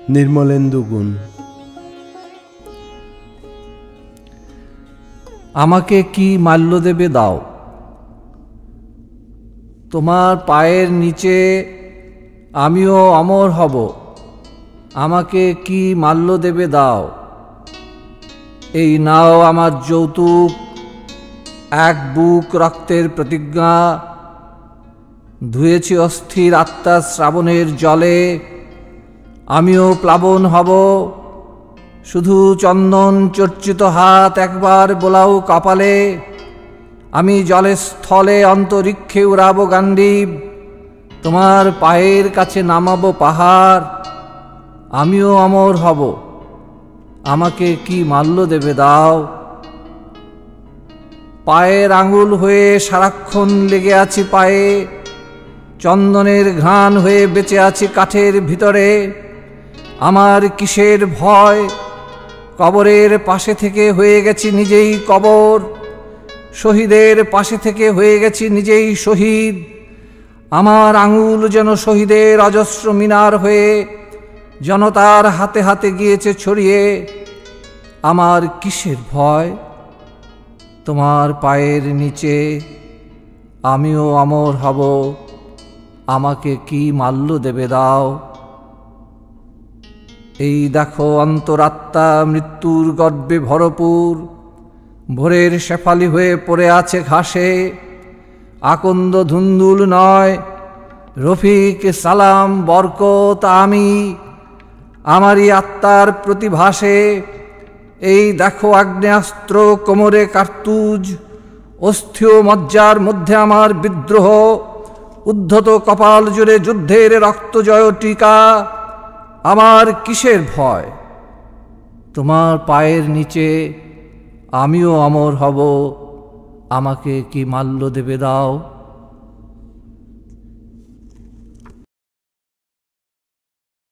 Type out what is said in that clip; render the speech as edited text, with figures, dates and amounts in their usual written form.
নির্মলেন্দু গুণ। আমাকে কি মাল্য দেবে দাও, তোমার পায়ের নিচে আমিও অমর হব। আমাকে কি মাল্য দেবে দাও, এই নাও আমার যৌতুক, এক বুক রক্তের প্রতিজ্ঞা। ধুয়েছি অস্থির আত্মার শ্রাবণের জলে, আমিও প্লাবন হব। শুধু চন্দন চর্চিত হাত একবার বোলাও কপালে, আমি জলের স্থলে অন্তরিক্ষে উড়াবো গান্ডীব। তোমার পায়ের কাছে নামাবো পাহাড়, আমিও অমর হব। আমাকে কি মাল্য দেবে দাও। পায়ের আঙুল হয়ে সারাক্ষণ লেগে আছি পায়ে, চন্দনের ঘ্রাণ হয়ে বেঁচে আছি কাঠের ভিতরে। আমার কিসের ভয়, কবরের পাশে থেকে হয়ে গেছি নিজেই কবর, শহীদের পাশে থেকে হয়ে গেছি নিজেই শহীদ। আমার আঙুল যেন শহীদের অজস্র মিনার হয়ে জনতার হাতে হাতে গিয়েছে ছড়িয়ে। আমার কিসের ভয়, তোমার পায়ের নিচে আমিও অমর হব। আমাকে কি মাল্য দেবে দাও। এই দেখো অন্তরাত্মা মৃত্যুর গর্বে ভরপুর, ভোরের শেফালি হয়ে পড়ে আছে ঘাসে। আকন্দ ধুন্দুল নয়, রফিক সালাম বরকত আমি, আমারই আত্মার প্রতিভাসে। এই দেখো আগ্নেয়াস্ত্র কোমরে কার্তুজ, অস্থিও মজ্জার মধ্যে আমার বিদ্রোহ। উদ্ধত কপাল জুড়ে যুদ্ধের রক্তজয় টিকা। আমার কিসের ভয়, তোমার পায়ের নিচে আমিও অমর হব। আমাকে কি মাল্য দেবে দাও।